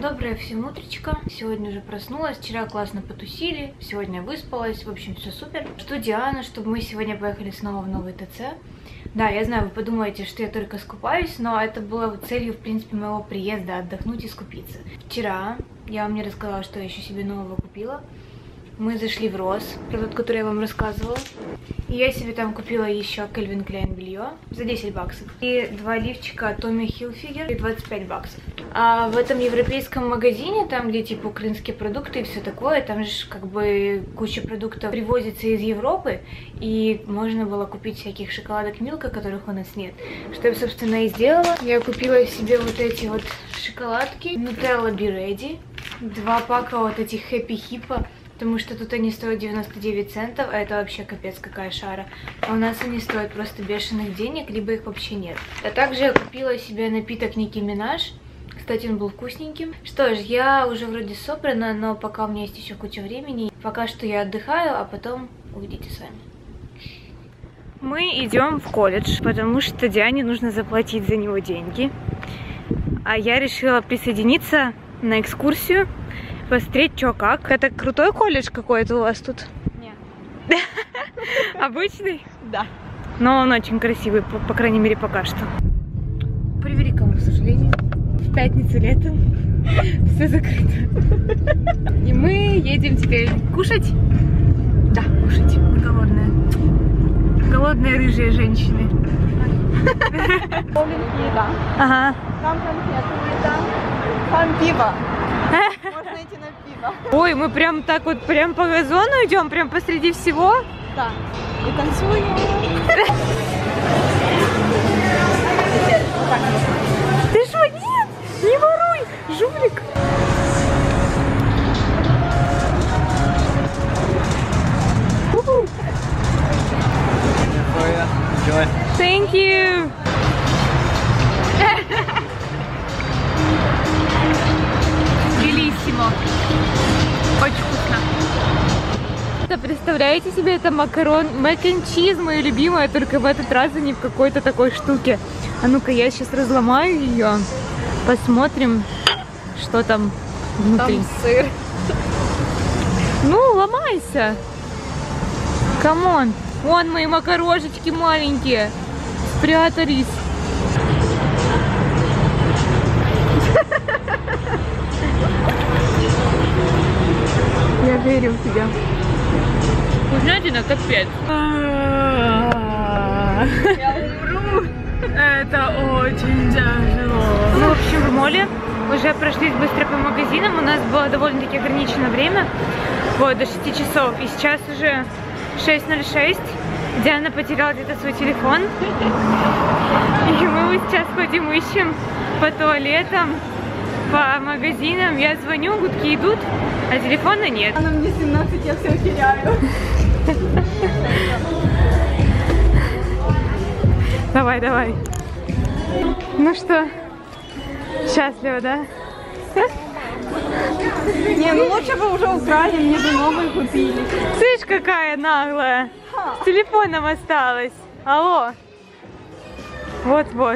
Доброе всем утречко. Сегодня уже проснулась, вчера классно потусили, сегодня выспалась, в общем, все супер. Жду Диану, чтобы мы сегодня поехали снова в новый ТЦ. Да, я знаю, вы подумаете, что я только скупаюсь, но это было целью, в принципе, моего приезда — отдохнуть и скупиться. Вчера я вам не рассказала, что я еще себе нового купила. Мы зашли в Рос, про тот, который я вам рассказывала. И я себе там купила еще Calvin Klein белье за 10 баксов. И 2 лифчика Tommy Hilfiger и 25 баксов. А в этом европейском магазине, там где типа украинские продукты и все такое, там же как бы куча продуктов привозится из Европы. И можно было купить всяких шоколадок Milka, которых у нас нет. Что я, собственно, и сделала. Я купила себе вот эти вот шоколадки Nutella Be Ready. 2 пака вот этих Happy Hippo. Потому что тут они стоят 99 центов, а это вообще капец какая шара. А у нас они стоят просто бешеных денег, либо их вообще нет. А также я купила себе напиток Ники Минаж. Кстати, он был вкусненьким. Что ж, я уже вроде собрана, но пока у меня есть еще куча времени. Пока что я отдыхаю, а потом увидите с вами. Мы идем в колледж, потому что Диане нужно заплатить за него деньги. А я решила присоединиться на экскурсию. Посмотреть, что как. Это крутой колледж какой-то у вас тут? Нет. Обычный? Да. Но он очень красивый, по крайней мере, пока что. По великому сожалению, в пятницу летом все закрыто. И мы едем теперь кушать. Да, кушать. Голодная. Голодные рыжие женщины. Еда. Ага. Там конфеты, еда. Там пиво. Можно идти на пиво. Ой, мы прям так вот, прям по газону идем, прям посреди всего. Да. И танцуем. Ты что, нет? Не воруй, жулик. Thank you. Белиссимо. Очень вкусно. Это, представляете себе, это макарон mac and cheese, моя любимая, только в этот раз они в какой-то такой штуке. А ну-ка, я сейчас разломаю ее. Посмотрим, что там внутри. Там сыр. Ну, ломайся. Камон. Вон мои макарошечки маленькие. Спрятались. Я верю в тебя. Вкуснятина капец. Я умру. Это очень тяжело. Мы, в общем, в моле уже прошлись быстро по магазинам. У нас было довольно-таки ограничено время. Вот, до 6 часов. И сейчас уже 6:06. Диана потеряла где-то свой телефон. И мы вот сейчас ходим, ищем по туалетам, по магазинам. Я звоню, гудки идут, а телефона нет. Она мне 17, я все теряю. Давай, давай. Ну что, счастлива, да? Не, ну лучше бы уже украли, мне бы новый купили. Слышь, какая наглая. С телефоном осталась. Алло. Вот-вот.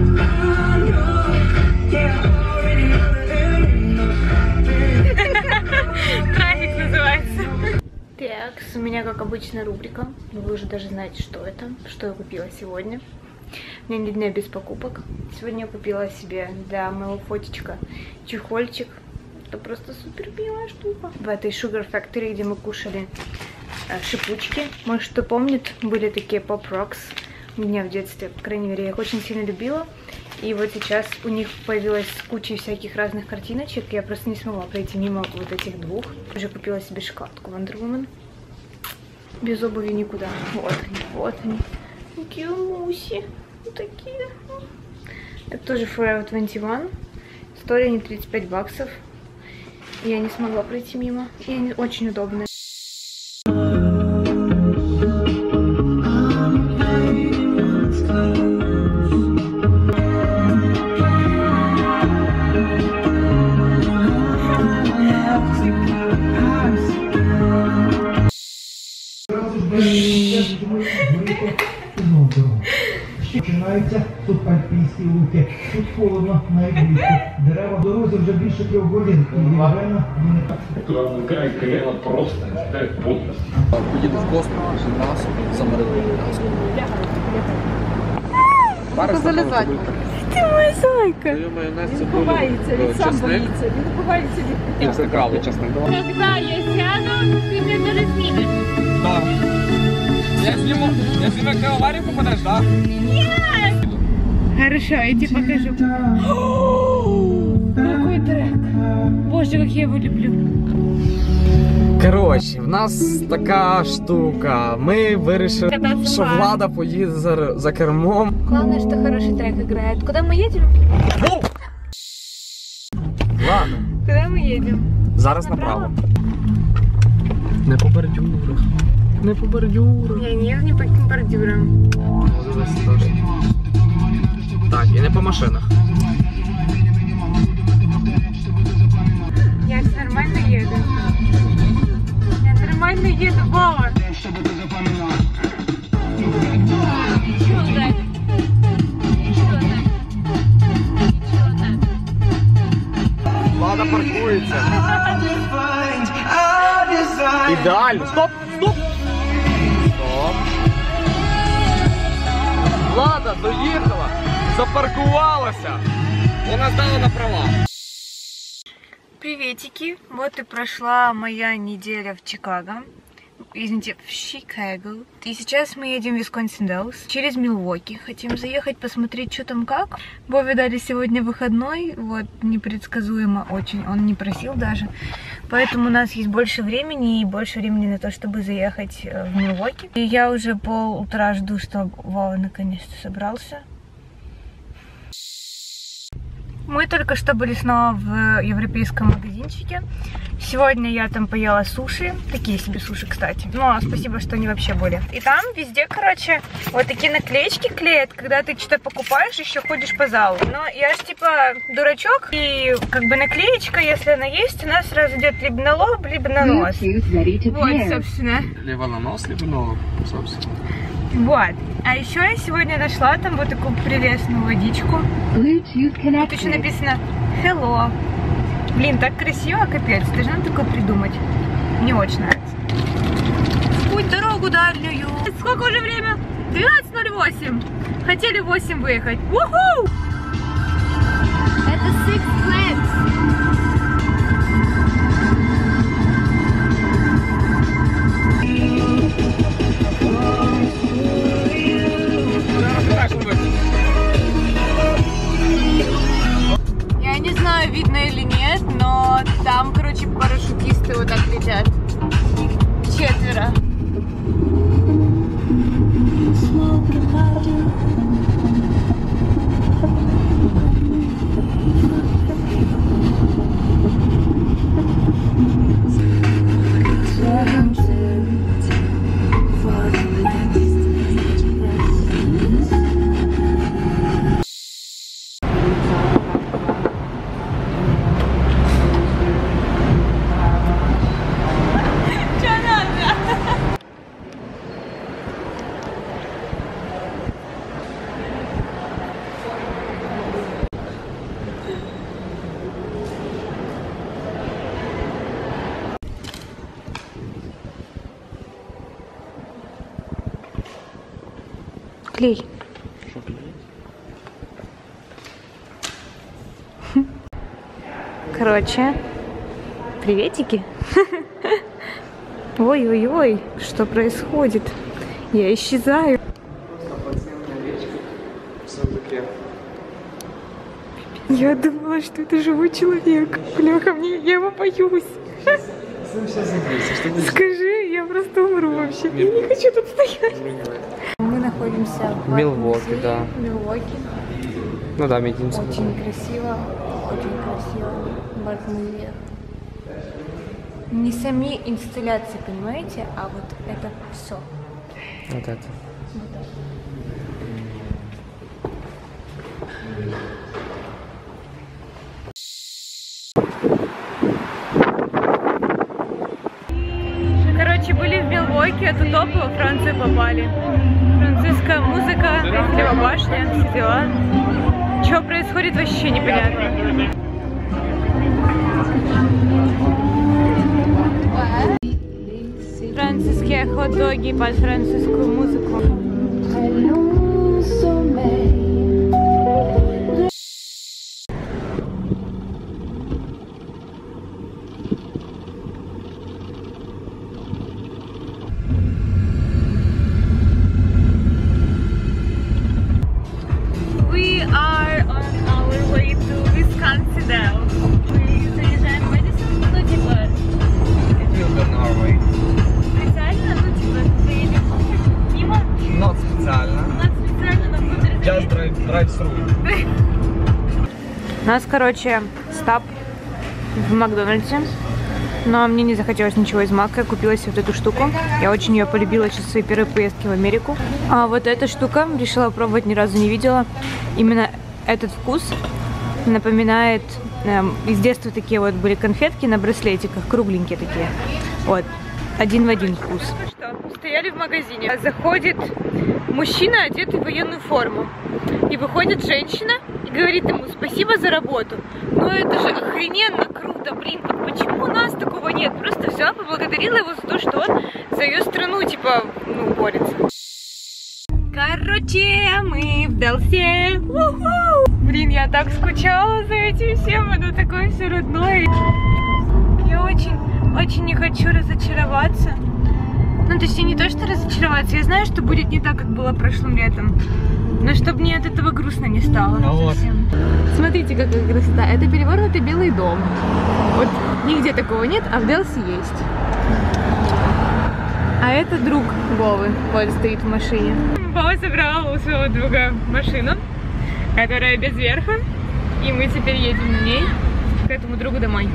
Трафик называется. Так, у меня, как обычно, рубрика. Вы уже даже знаете, что это, что я купила сегодня. У меня не дня без покупок. Сегодня я купила себе для моего фотичка чехольчик. Это просто супер милая штука. В этой Sugar Factory, где мы кушали шипучки. Может, кто помнит, были такие Pop Rocks у меня в детстве. По крайней мере, я их очень сильно любила. И вот сейчас у них появилась куча всяких разных картиночек. Я просто не смогла пройти мимо вот этих двух. Уже купила себе шоколадку Wonder Woman. Без обуви никуда. Вот они, вот они. Какие муси. Вот такие. Это тоже Forever 21. Стоили они 35 баксов. Я не смогла пройти мимо. И они очень удобные. Починається субальпійська сілки. Тут холодно, навіть влітку. Дерева в дорозі вже більше 3 годин. І реально Клімат просто путно. Поїду в космос, нас замаринують м'ясо. Пара залізати. Ти моя зайка. Майонез, Він ховається, він сам чесник боїться. Він ховається від і цикравий чесник. Когда я сяду, ты меня тоже снимешь. Так. Я сниму кроваварик, попадешь, да? Хорошо, я тебе покажу. Какой трек. Боже, как я его люблю. Коротше, в нас така штука. Ми вирішили, Кататься що в Влада поїде за кермом. Главное, что хороший трек играет. Куда мы едем? Ладно, Куда мы едем? зараз направо. Не по бордюрах. Не по бордюрах. Я не по каким бордюрам. Так, і не по машинах. Я нормально еду. Я нормально еду, Вова. Влада паркується. Ідеально. Стоп! Стоп! Стоп. Влада доїхала, запаркувалася. Вона здала на права. Приветики. Вот и прошла моя неделя в Чикаго. Извините, в Чикаго. И сейчас мы едем в Висконсин-Деллс через Милуоки. Хотим заехать, посмотреть, что там как. Вове дали сегодня выходной. Вот, непредсказуемо очень. Он не просил даже. Поэтому у нас есть больше времени и больше времени на то, чтобы заехать в Милуоки. И я уже полутора жду, чтобы Вова наконец-то собрался. Мы только что были снова в европейском магазинчике. Сегодня я там поела суши. Такие себе суши, кстати. Но спасибо, что они вообще были. И там везде, короче, вот такие наклеечки клеят, когда ты что-то покупаешь, еще ходишь по залу. Но я ж типа дурачок. И как бы наклеечка, если она есть, она сразу идет либо на лоб, либо на нос. Вот, собственно. Либо на нос, либо на лоб, собственно. Вот. А еще я сегодня нашла там вот такую прелестную водичку. Тут еще написано Hello. Блин, так красиво, капец. Должна такое придумать. Мне очень нравится. Путь дорогу дальнюю. Сколько уже время? 12:08. Хотели в 8 выехать. Уху! Это Six Flags. Я не знаю, видно или нет, но там, короче, парашютисты вот так летят. 4. Клей. Короче, приветики. Ой-ой-ой, что происходит? Я исчезаю. Я думала, что это живой человек. Бляха, я его боюсь. Скажи, я просто умру вообще. Я не хочу тут стоять. Мы находимся в Милуоки, да. Милуоки. Ну да, медицинский. Очень красиво, очень красиво. Бархатные. Не сами инсталляции, понимаете, а вот это все. Вот это. Короче, были в Милуоки, а тут оп, во Францию попали. Французская музыка, Эйфелева башня, все дела. Что происходит, вообще непонятно. Французские хот-доги под французскую музыку. We are on our way to Wisconsin Dells. Мы заезжаем в Мэдисон, ну типа... Специально, ну типа, заедем мимо? Not специально. Нас специально, но внутрь Just drive-through. У нас, короче, стап в Макдональдсе. Но мне не захотелось ничего из Мака, я купила себе вот эту штуку. Я очень ее полюбила сейчас в своей первой поездке в Америку. А вот эта штука, решила пробовать, ни разу не видела. Именно этот вкус напоминает... из детства такие вот были конфетки на браслетиках, кругленькие такие. Вот, один в один вкус. Что, стояли в магазине. Заходит мужчина, одетый в военную форму. И выходит женщина и говорит ему: спасибо за работу. Ну это же охрененно круто, блин. Вот почему у нас такого нет? Просто взяла, поблагодарила его за то, что он за ее страну, типа, ну, борется. Короче, мы в Делсе. Блин, я так скучала за этим всем. Оно такое все родное. Я очень не хочу разочароваться. Ну, то есть я не то, что разочароваться. Я знаю, что будет не так, как было прошлым летом. Но чтобы мне от этого грустно не стало. Вот. Смотрите, какая красота. Это перевернутый Белый дом. Вот нигде такого нет, а в Делсе есть. А это друг Вовы. Вот стоит в машине. Вова забрал у своего друга машину, которая без верха. И мы теперь едем на ней к этому другу домой.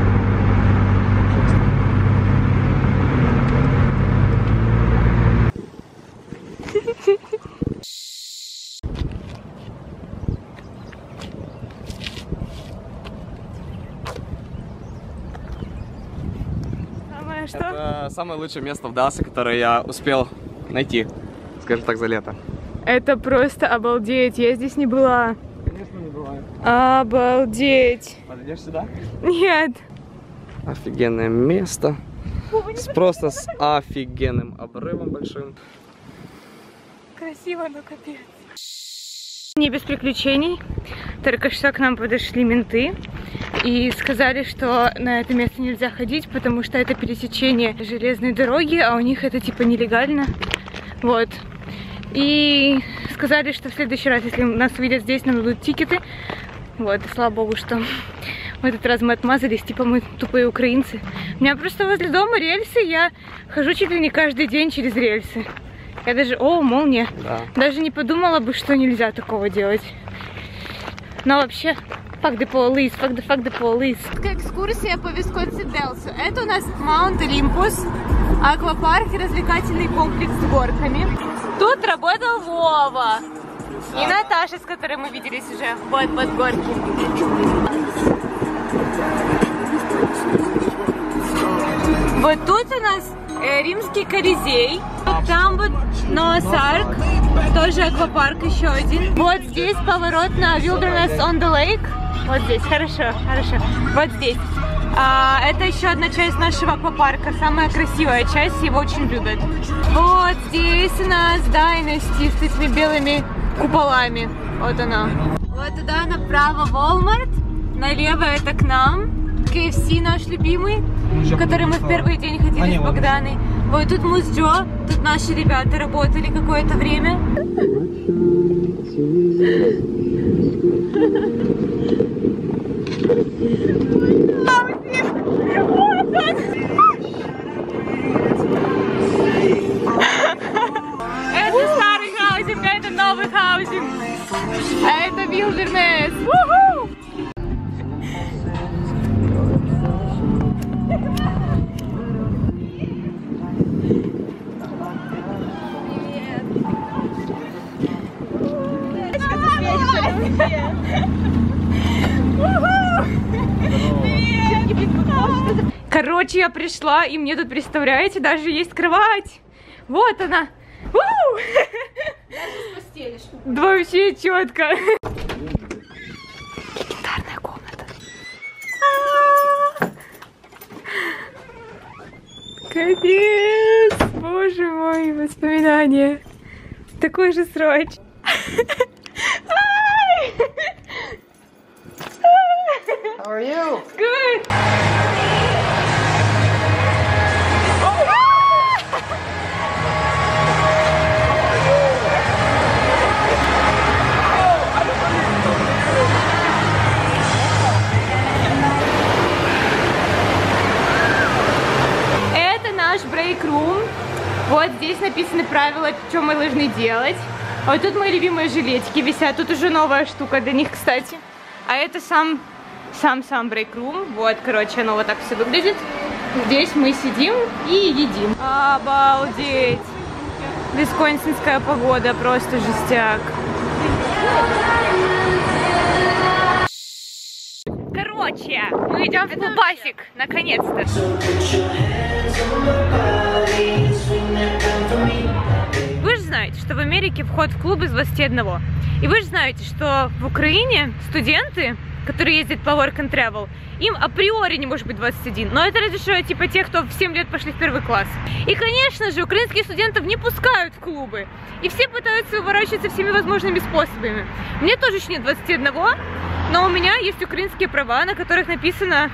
Что? Это самое лучшее место в Далласе, которое я успел найти, скажем так, за лето. Это просто обалдеть. Я здесь не была. Конечно, не бывает. Обалдеть. Подойдешь сюда? Нет. Офигенное место. Просто с офигенным обрывом большим. Красиво, но капец. Не без приключений. Только что к нам подошли менты и сказали, что на это место нельзя ходить, потому что это пересечение железной дороги, а у них это типа нелегально. Вот. И сказали, что в следующий раз, если нас увидят здесь, нам дадут тикеты. Вот, и слава богу, что в этот раз мы отмазались, типа мы тупые украинцы. У меня просто возле дома рельсы, я хожу чуть ли не каждый день через рельсы. Я даже... О, молния. Да. Даже не подумала бы, что нельзя такого делать. Но вообще... Fuck the police, fuck the police. Экскурсия по Висконсин Делсу. Это у нас Маунт Олимпус, аквапарк и развлекательный комплекс с горками. Тут работал Вова. И Наташа, с которой мы виделись уже. Вот под горки. Вот тут у нас римский Колизей. Там вот Ноас Арк, тоже аквапарк еще один. Вот здесь поворот на Wilderness on the Lake. Вот здесь, хорошо, хорошо. Вот здесь. Это еще одна часть нашего аквапарка, самая красивая часть, его очень любят. Вот здесь у нас Dynasty с этими белыми куполами. Вот она. Вот туда направо Walmart, налево это к нам. KFC наш любимый, в который мы в первый день ходили с Богданой. Вот тут Мус Джо, тут наши ребята работали какое-то время. Это старый хаусинг, а это новый хаусинг. А это Wilderness. Короче, я пришла, и мне тут, представляете, даже есть кровать. Вот она. Даже с постели. Да вообще четко. воспоминания. Такой же срач. How are you? Good. Это наш брейк-рум. Вот здесь написаны правила, что мы должны делать. А вот тут мои любимые жилетики висят. Тут уже новая штука для них, кстати. А это сам брейк-рум. Вот, короче, оно вот так все выглядит. Здесь мы сидим и едим. Обалдеть! Висконсинская погода, просто жестяк. Короче, мы идем в клубасик, наконец-то. Вы же знаете, что в Америке вход в клубы с 21. И вы же знаете, что в Украине студенты, которые ездят по work and travel, им априори не может быть 21. Но это разве что типа тех, кто в 7 лет пошли в 1 класс. И, конечно же, украинских студентов не пускают в клубы. И все пытаются выворачиваться всеми возможными способами. Мне тоже еще нет 21, но у меня есть украинские права, на которых написано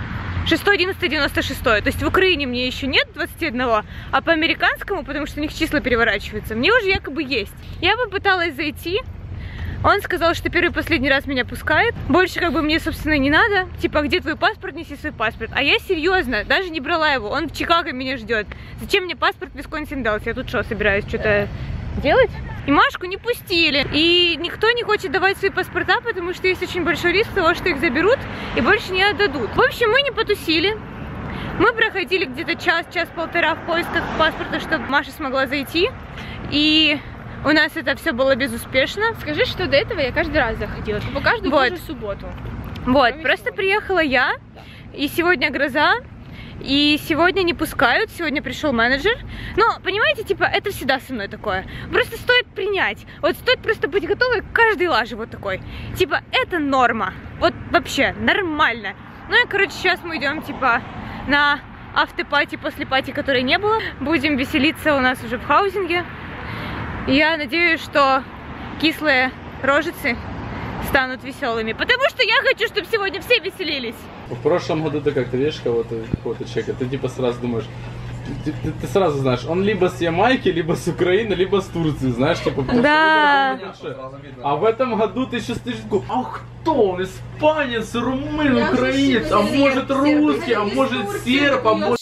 6.11.96. То есть в Украине мне еще нет 21, а по американскому, потому что у них числа переворачиваются, мне уже якобы есть. Я попыталась зайти. Он сказал, что первый и последний раз меня пускает. Больше как бы мне, собственно, не надо. Типа, где твой паспорт? Неси свой паспорт. А я серьезно, даже не брала его. Он в Чикаго меня ждет. Зачем мне паспорт в Висконсин Делс? Я тут что, собираюсь что-то делать? И Машку не пустили. И никто не хочет давать свои паспорта, потому что есть очень большой риск того, что их заберут и больше не отдадут. В общем, мы не потусили. Мы проходили где-то час-полтора в поисках паспорта, чтобы Маша смогла зайти. И у нас это все было безуспешно. Скажи, что до этого я каждый раз заходила. По каждую вот. Субботу. Вот, просто приехала я, и сегодня гроза, и сегодня не пускают, сегодня пришел менеджер. Но, понимаете, типа, это всегда со мной такое. Просто стоит принять. Вот стоит просто быть готовой к каждой лаже вот такой. Типа, это норма. Вот вообще, нормально. Ну и, короче, сейчас мы идем, типа, на автопати после пати, которой не было. Будем веселиться у нас уже в хаузинге. Я надеюсь, что кислые рожицы станут веселыми, потому что я хочу, чтобы сегодня все веселились. В прошлом году ты как-то видишь кого-то человека, ты типа сразу думаешь, ты сразу знаешь, он либо с Ямайки, либо с Украины, либо с Турции, знаешь, типа. Да. А в этом году ты сейчас стоишь такой, а кто он? Испанец, румын, украинец, а может русский, а может серб, а может...